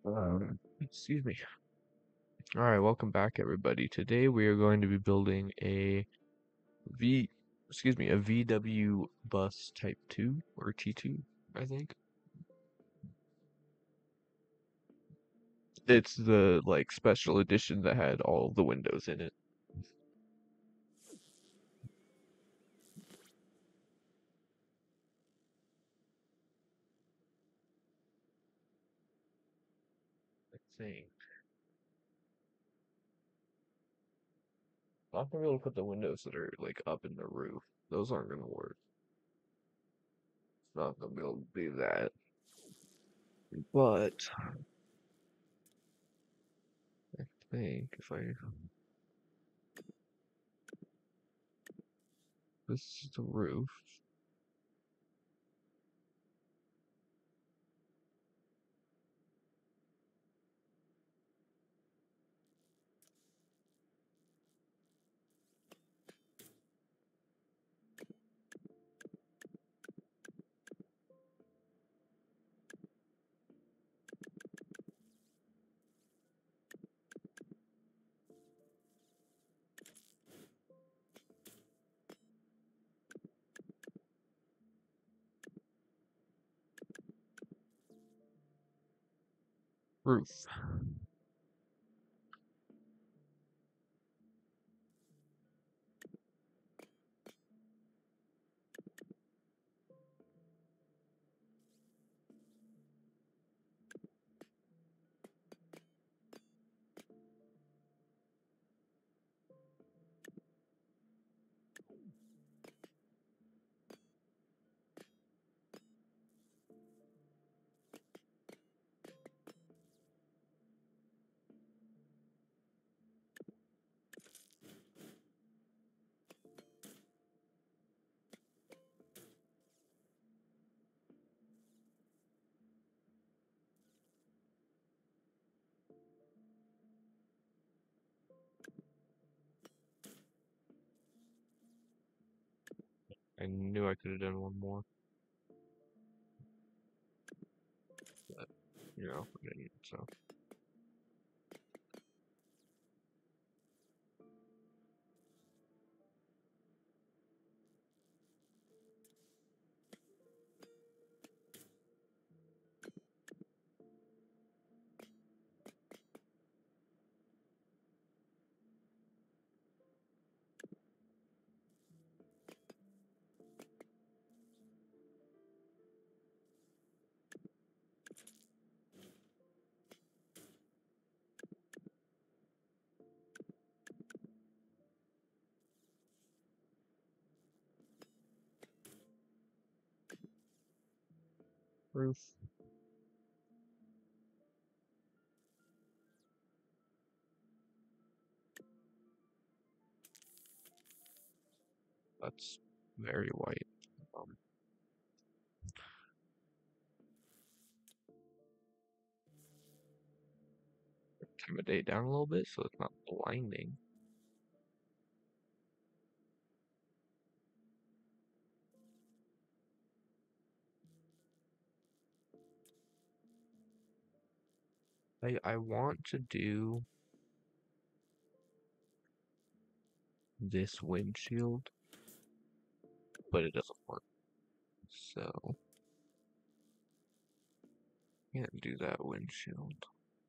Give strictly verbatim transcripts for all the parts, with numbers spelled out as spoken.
Um, excuse me. All right, welcome back, everybody. Today we are going to be building a V, excuse me, a V W bus Type two or T two, I think. It's the like special edition that had all of the windows in it. I think. I'm not gonna be able to put the windows that are like up in the roof. Those aren't gonna work. Not gonna be able to do that. But I think if I this is the roof. Roof. I knew I could have done one more, but you know, I didn't, so. Roof. That's very white. Um, Intimidate down a little bit so it's not blinding. I I want to do this windshield, but it doesn't work. So can't do that windshield.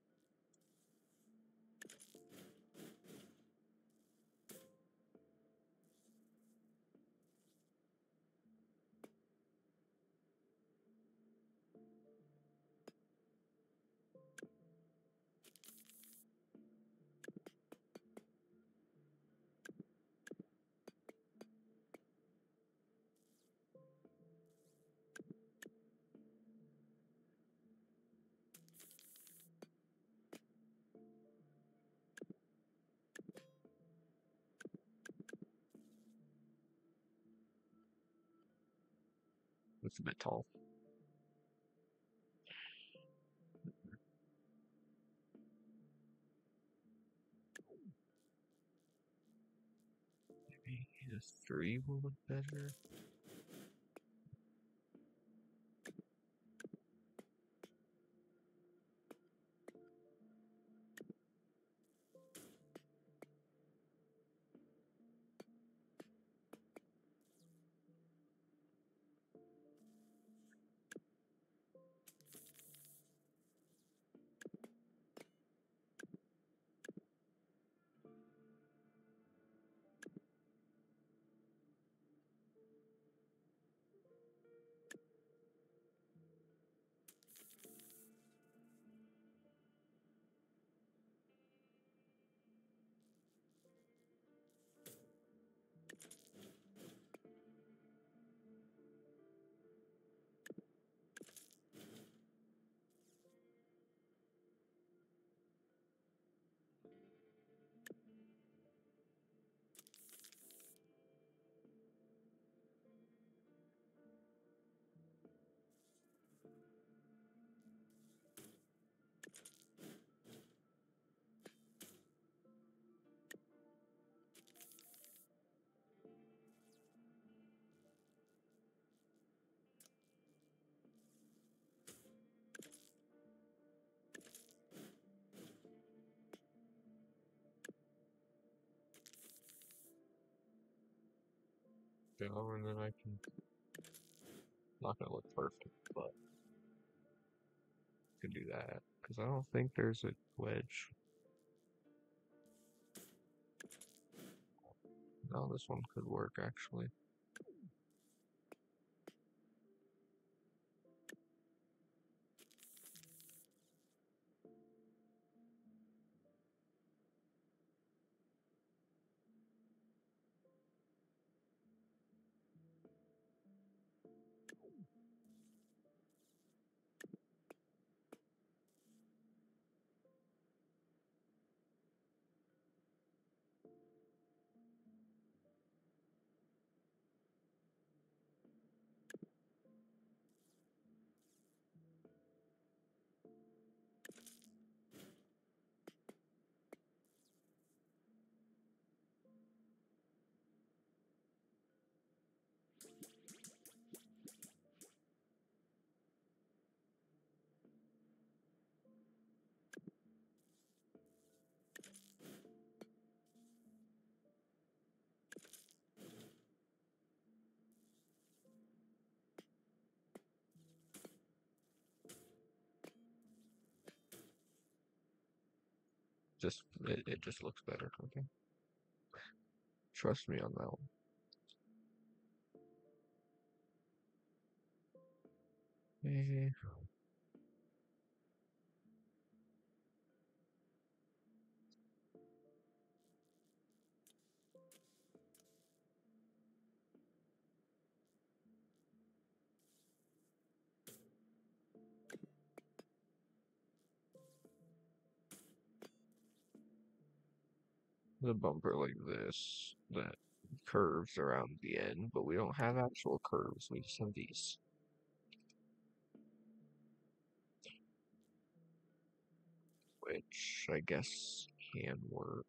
It's a bit tall. Maybe a three will look better. go, and then I can. Not gonna look perfect, but I can do that because I don't think there's a wedge. No, this one could work actually. Just it, it just looks better. Okay, trust me on that one. Eh, the bumper like this that curves around the end, but we don't have actual curves. We just have these. Which I guess can work.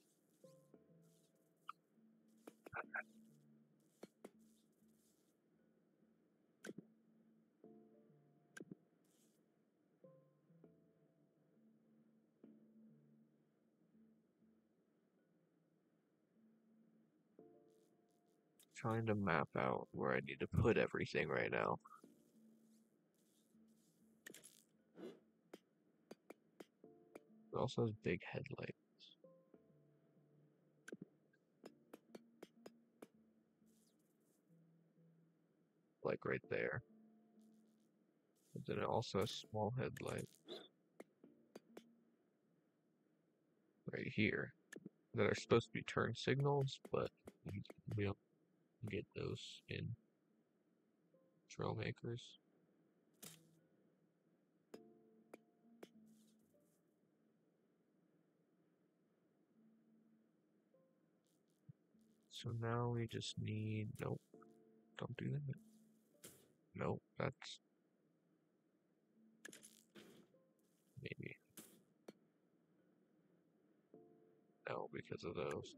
Trying to map out where I need to put everything right now. It also has big headlights. Like right there. But then it also has small headlights. Right here. That are supposed to be turn signals, but we, we don't get those in Trailmakers. So now we just need, nope, don't do that. Nope, that's maybe. No, because of those.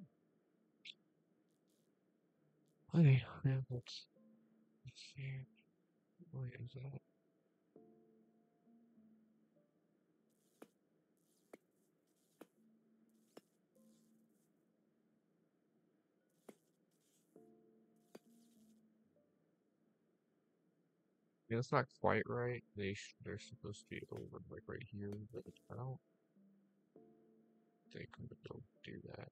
Okay, yeah, let's, let's see. What is that? Yeah, it's not quite right. They sh they're supposed to be over like right here, but I don't think I'm gonna do that.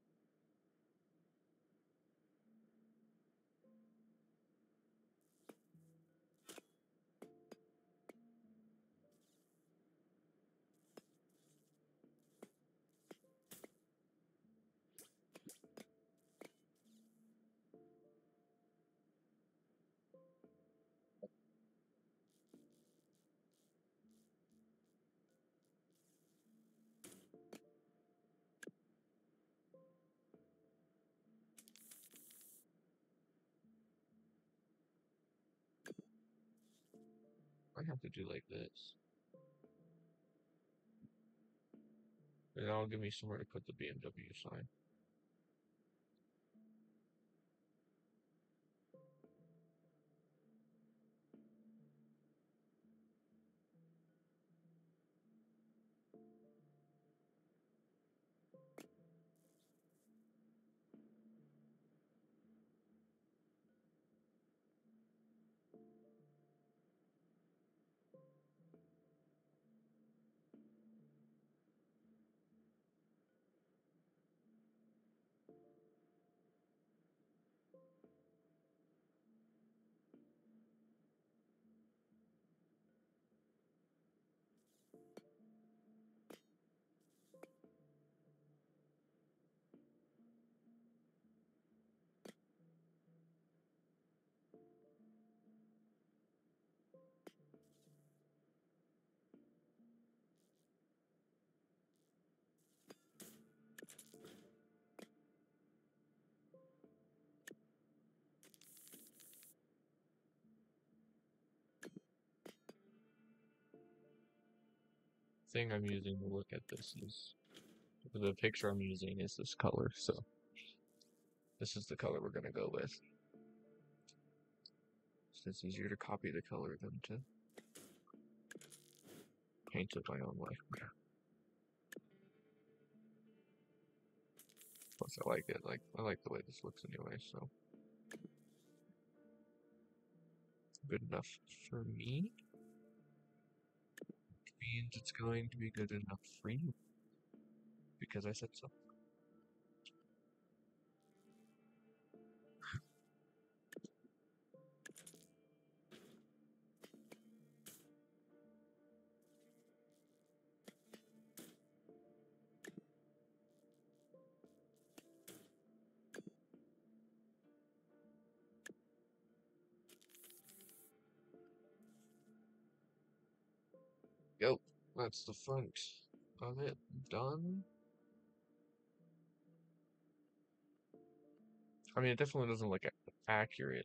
I have to do like this. And that'll give me somewhere to put the B M W sign. thing I'm using to look at this is, the picture I'm using is this color, so this is the color we're gonna go with. So it's easier to copy the color than to paint it my own way. Plus I like it, like, I like the way this looks anyway, so. Good enough for me. Which means it's going to be good enough for you. Because I said so. Yep, that's the front of it done. I mean, it definitely doesn't look accurate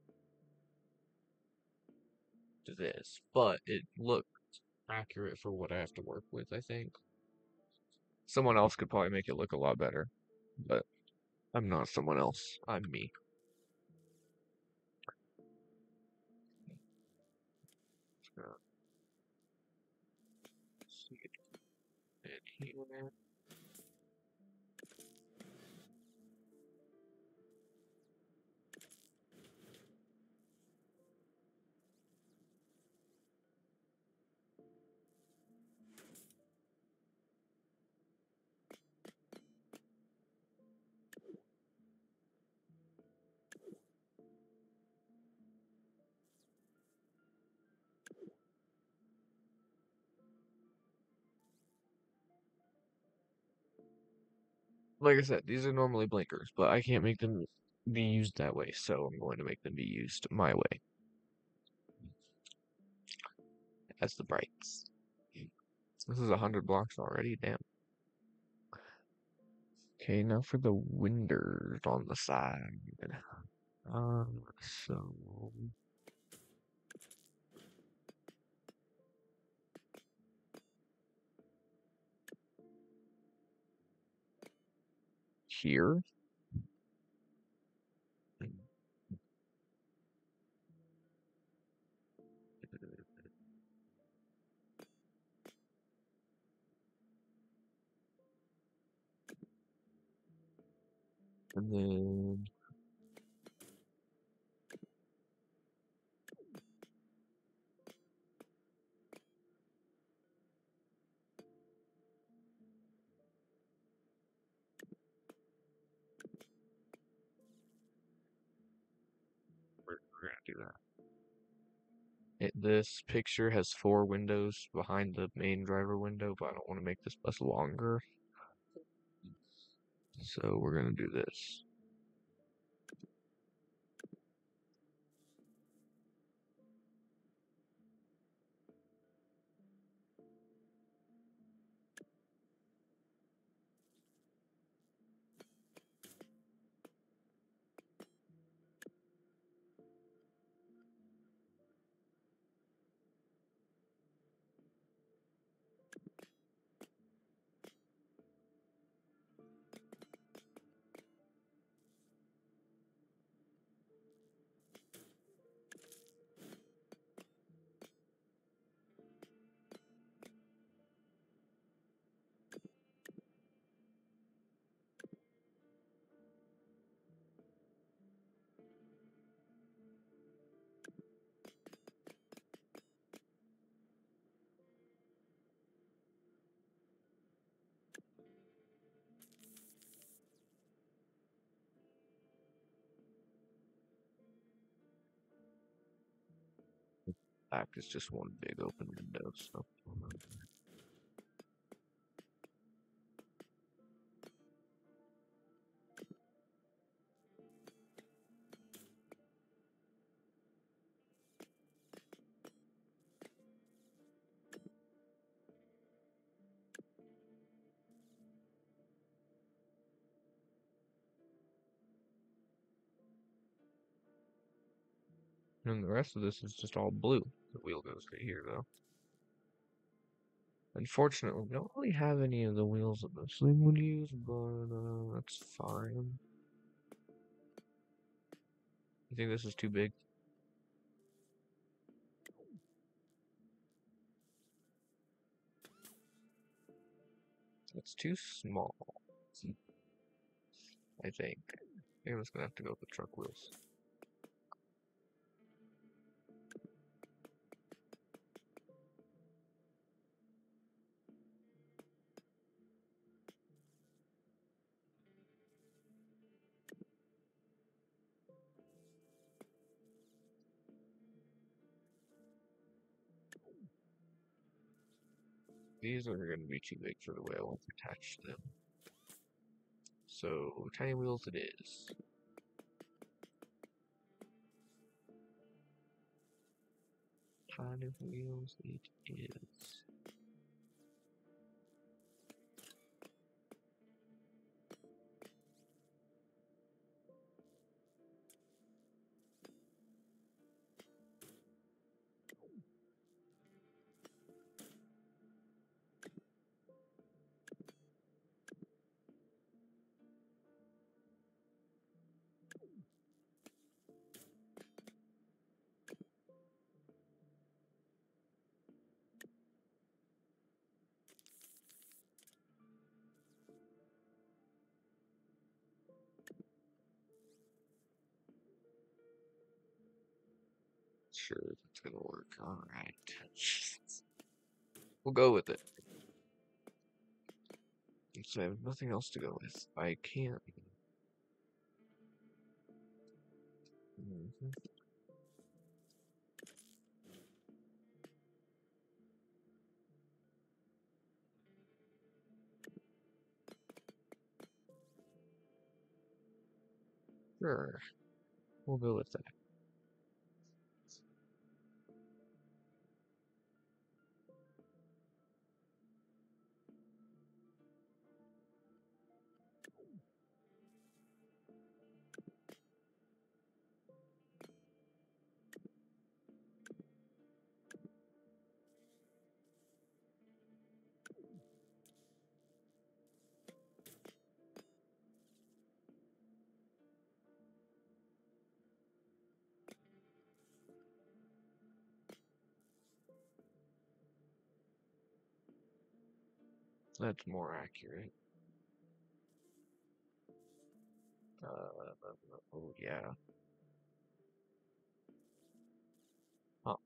to this, but it looks accurate for what I have to work with, I think. Someone else could probably make it look a lot better, but I'm not someone else. I'm me. See it here. Like I said, these are normally blinkers, but I can't make them be used that way, so I'm going to make them be used my way. As the brights. This is a hundred blocks already, damn. Okay, now for the windows on the side. Um, so here. And then we're, we're gonna do that. It, this picture has four windows behind the main driver window, but I don't want to make this bus longer. So we're gonna do this. Back is just one big open window, so. And the rest of this is just all blue. The wheel goes right here, though. Unfortunately, we don't really have any of the wheels that this thing would use, but uh, that's fine. You think this is too big? It's too small, I think. I think I'm just gonna have to go with the truck wheels. These are going to be too big for the way I want to attach them. So, tiny wheels it is. Tiny wheels it is. Sure, that's gonna work. Alright. We'll go with it. So I have nothing else to go with. I can't. Mm-hmm. Sure. We'll go with that. That's more accurate. Uh, oh yeah. Huh.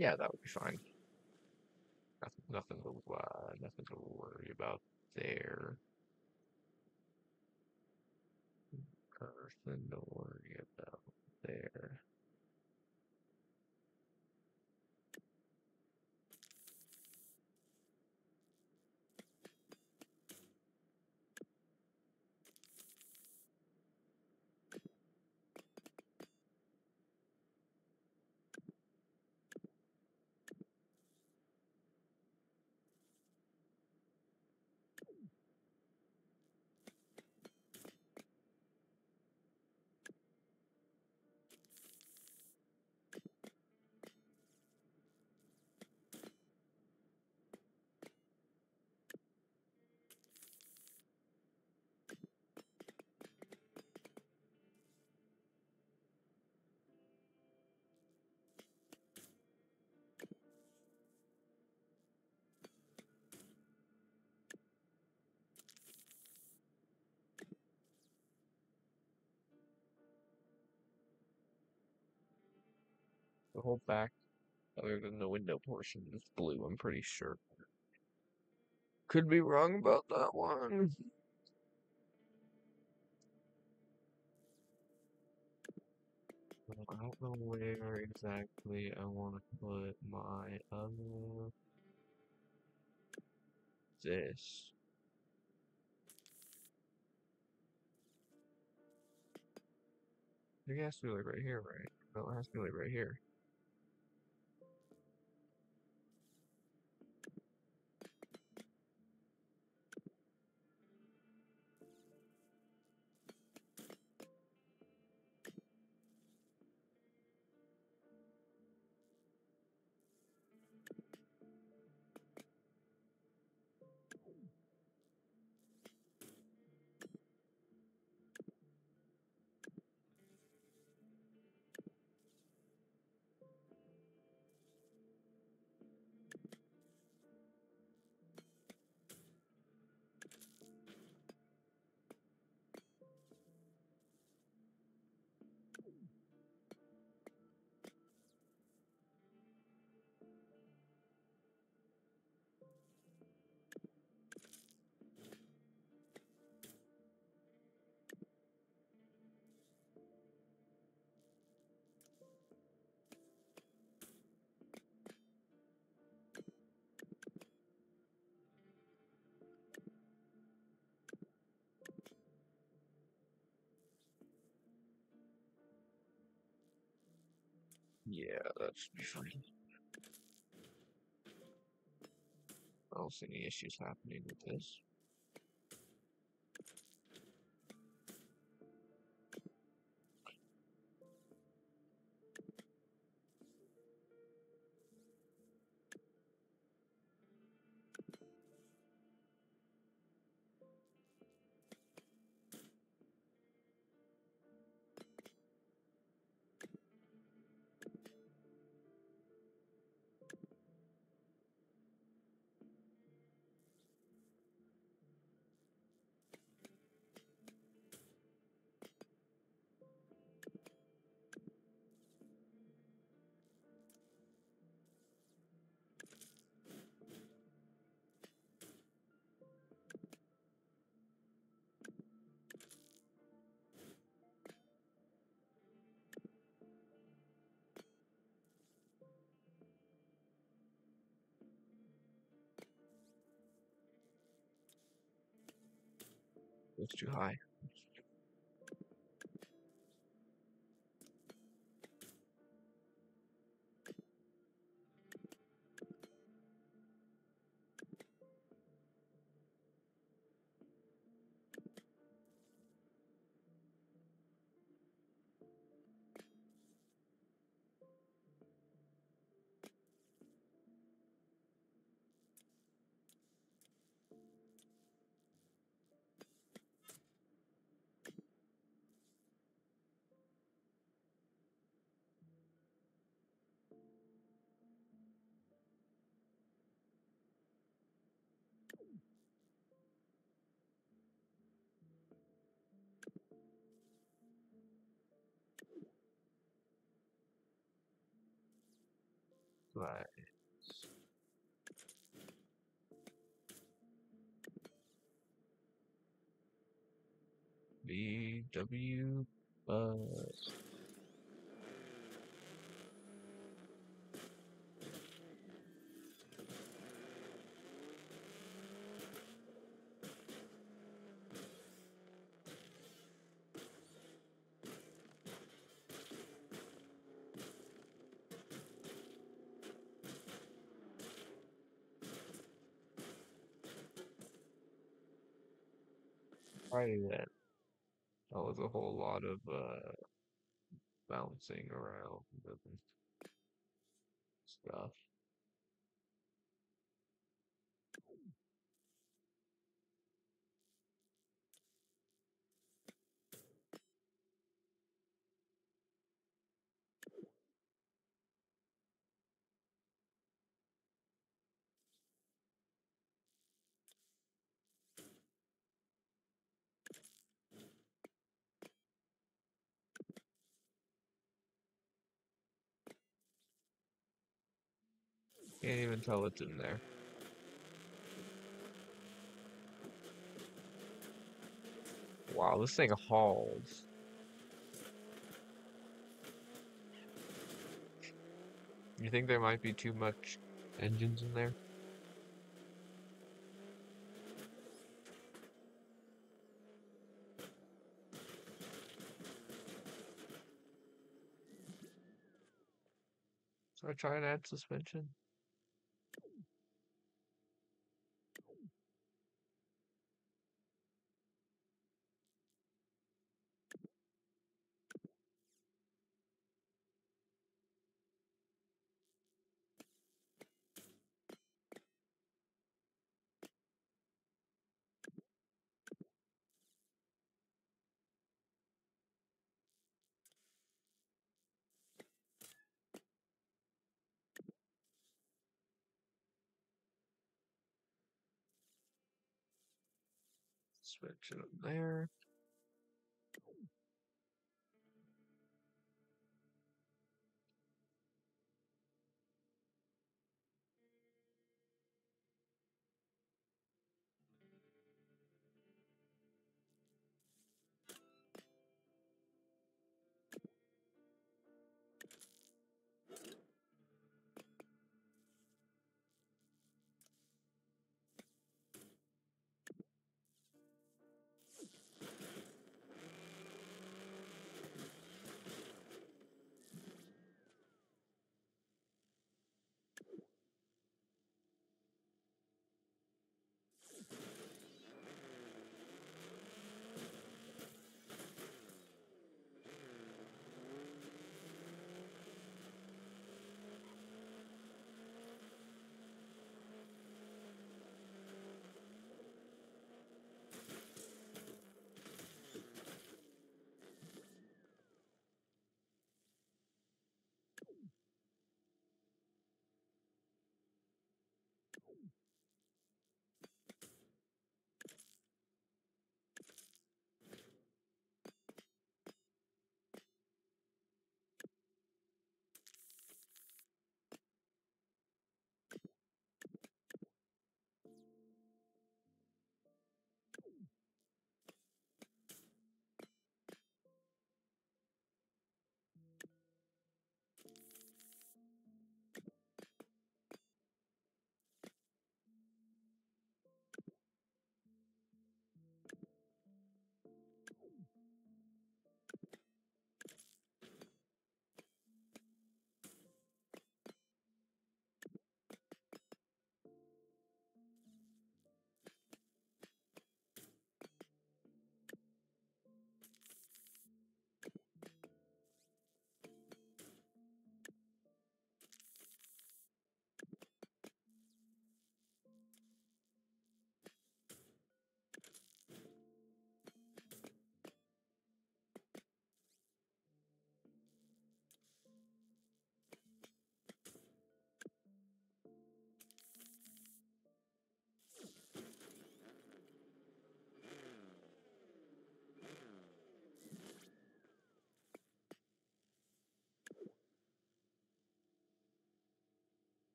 Yeah, that would be fine. Nothing, nothing to, uh, nothing to worry about there. Nothing to worry about there. The whole back, other than the window portion, is blue, I'm pretty sure. Could be wrong about that one. I don't know where exactly I want to put my other this. It has to be like right here, right? No, it has to be like right here. Yeah, that should be fine. I don't see any issues happening with this. It's too high. Right. V W bus. Right then. That was a whole lot of uh bouncing around and stuff. Can't even tell it's in there. Wow, this thing hauls. You think there might be too much engines in there? So I try and add suspension. Switch it up there.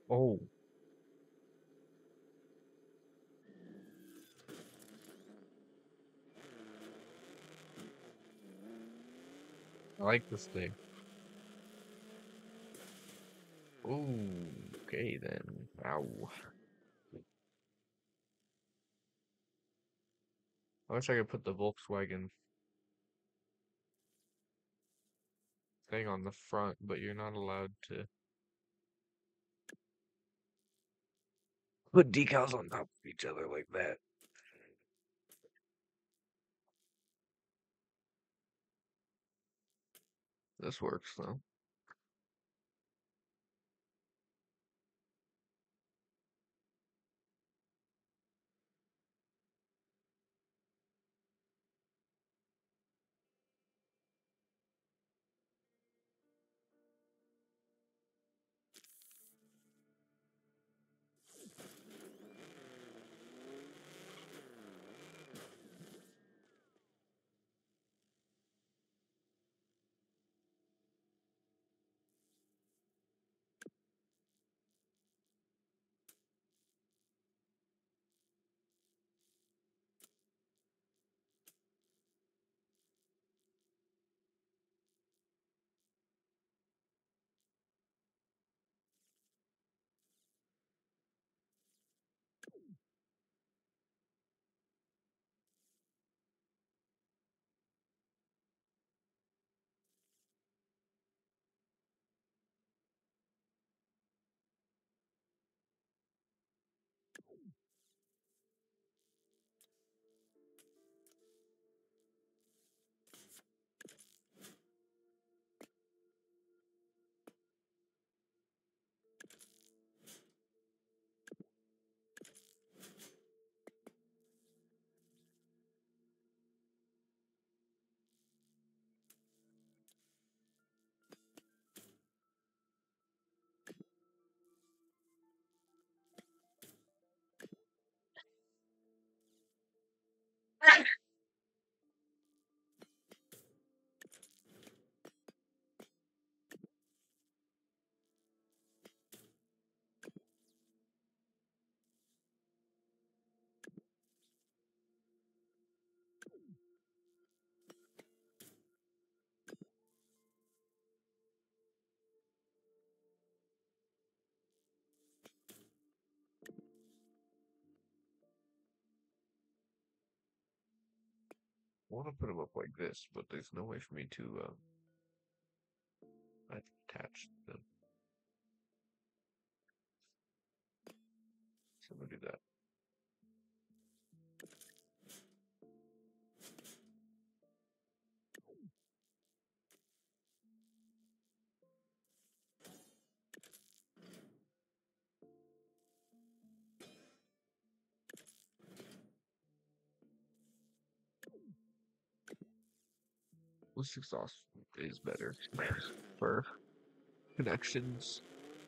Oh, I like this thing. Ooh, okay then. Wow. I wish I could put the Volkswagen thing on the front, but you're not allowed to put decals on top of each other like that. This works though. I want to put them up like this, but there's no way for me to uh, attach them. So I'm gonna do that. This exhaust is better for connections.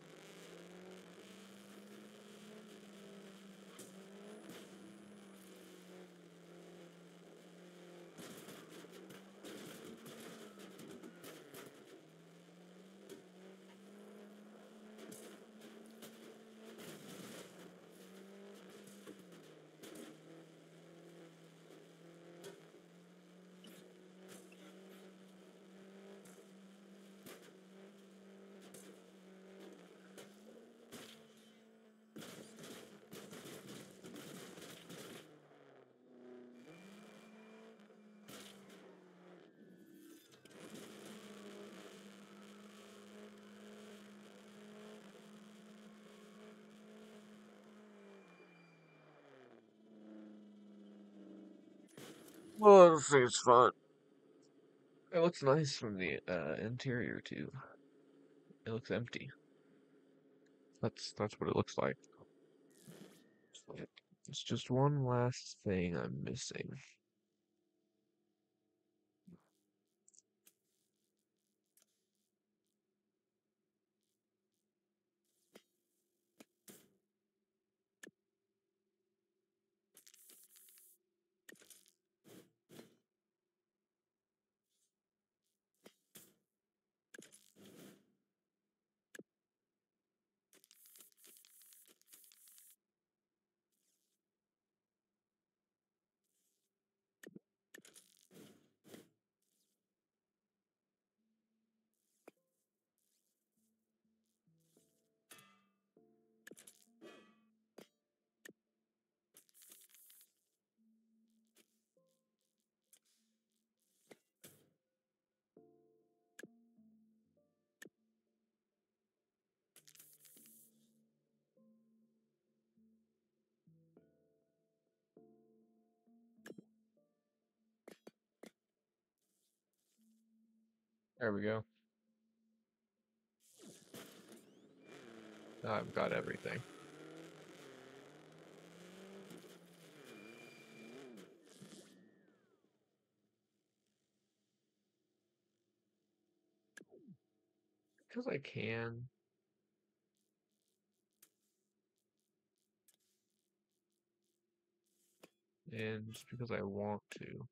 Well, this thing's fun. It looks nice from the uh, interior too. It looks empty. That's that's what it looks like. It's just one last thing I'm missing. There we go. Now I've got everything. Because I can. And just because I want to.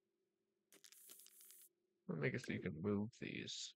I'll make it so you can move these.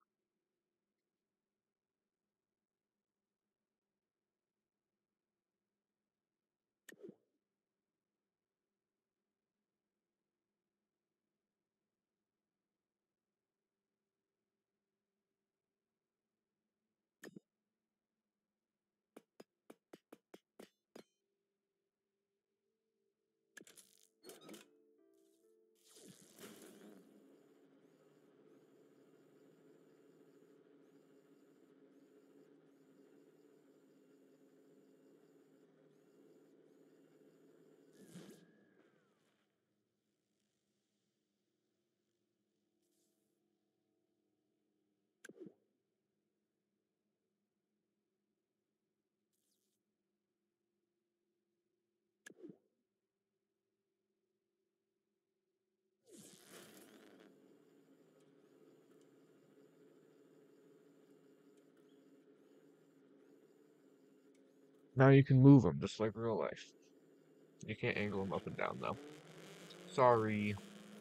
Now you can move them just like real life. You can't angle them up and down though. Sorry.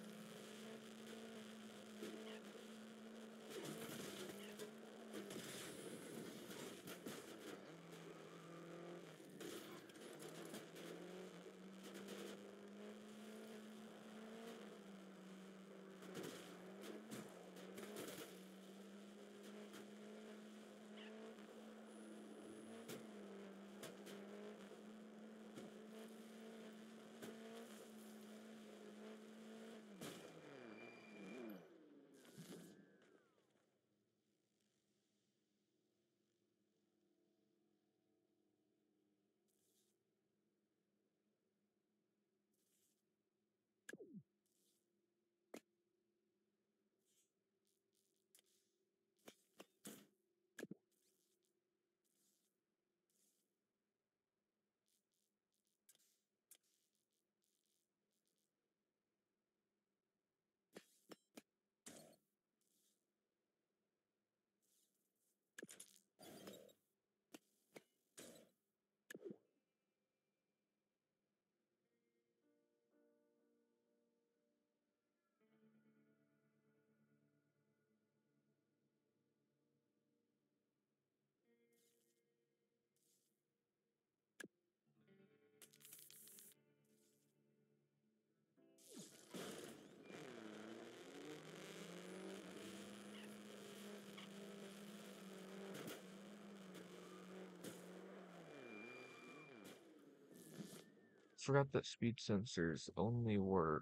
Forgot that speed sensors only work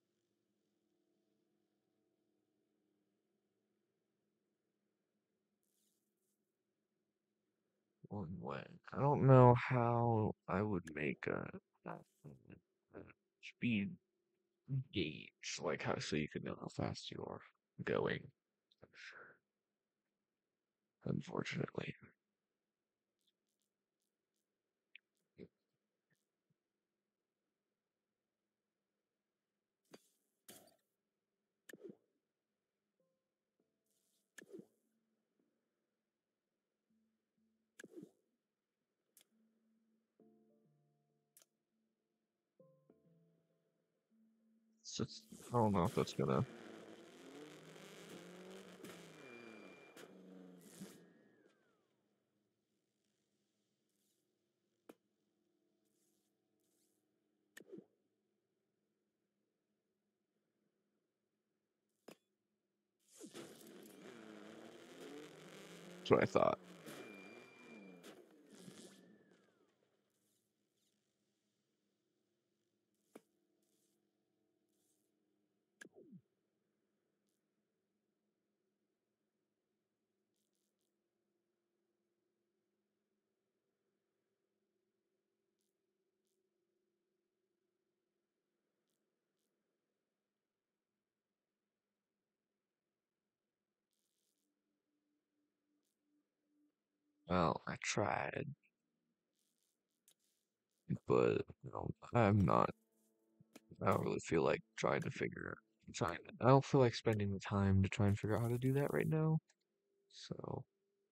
one way. I don't know how I would make a, a speed gauge, like how so you can know how fast you are going. Unfortunately. So it's, I don't know if that's gonna. That's what I thought. Well, I tried, but you know, I'm not. I don't really feel like trying to figure trying. I don't feel like spending the time to try and figure out how to do that right now. So,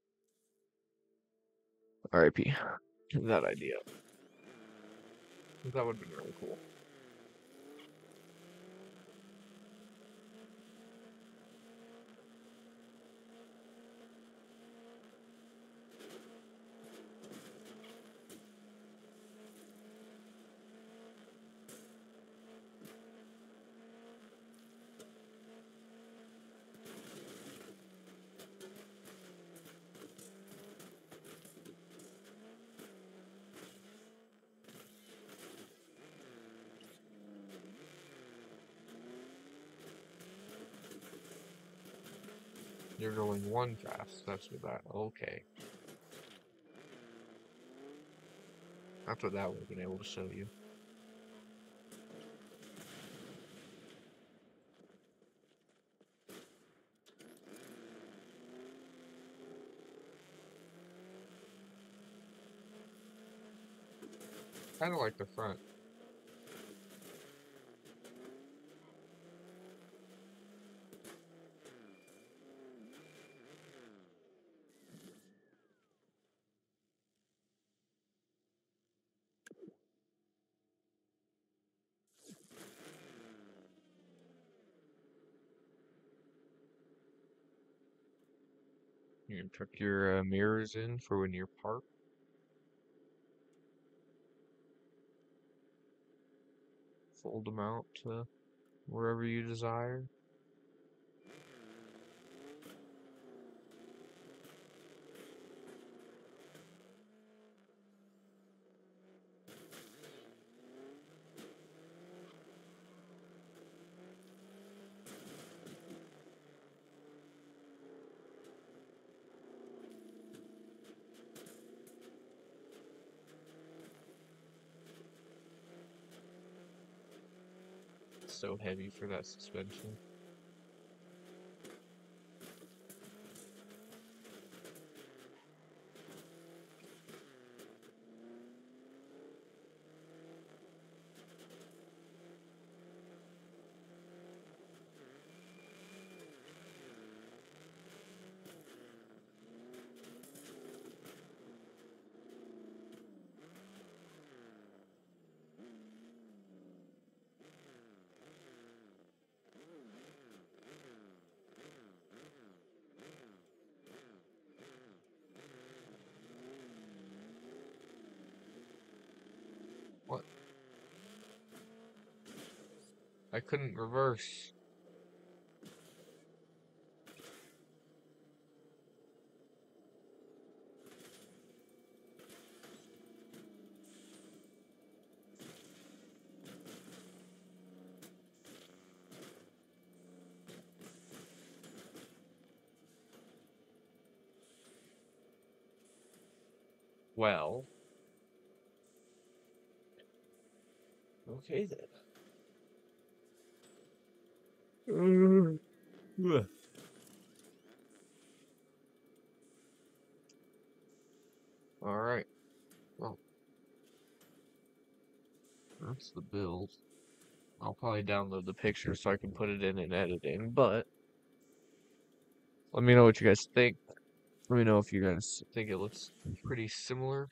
R I P that idea. That would have been really cool. You're going one fast. That's what that. Okay, that's what that would have been able to show you. Kind of like the front. You can tuck your uh, mirrors in for when you're parked. Fold them out to wherever you desire. So heavy for that suspension. What? I couldn't reverse. Well, okay then. Ugh. All right. Well, that's the build. I'll probably download the picture so I can put it in in editing, but let me know what you guys think. Let me know if you guys think it looks pretty similar.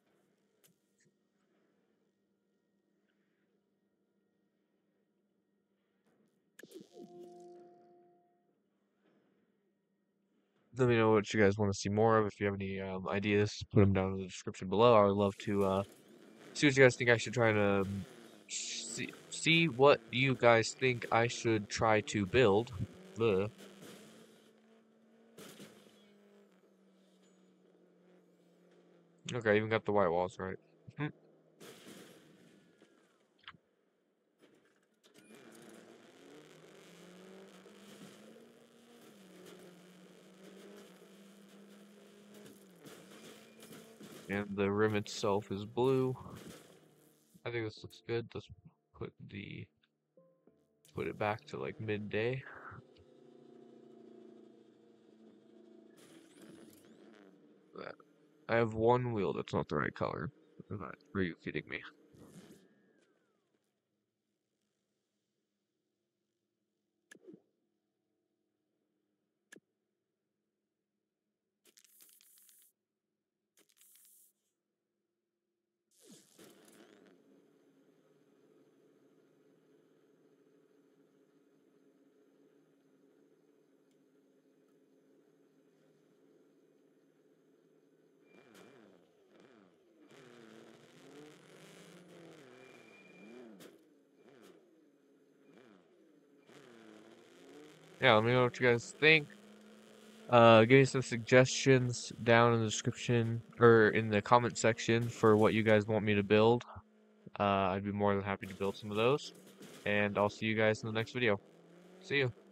Let me know what you guys want to see more of. If you have any um, ideas, put them down in the description below. I would love to uh, see what you guys think I should try to um, see, see what you guys think I should try to build. Ugh. Okay, I even got the white walls right. Hmm. And the rim itself is blue. I think this looks good. Let's put the put it back to like midday. That I have one wheel that's not the right color. Are you kidding me? Yeah, let me know what you guys think. Uh, give me some suggestions down in the description or in the comment section for what you guys want me to build. Uh, I'd be more than happy to build some of those. And I'll see you guys in the next video. See you.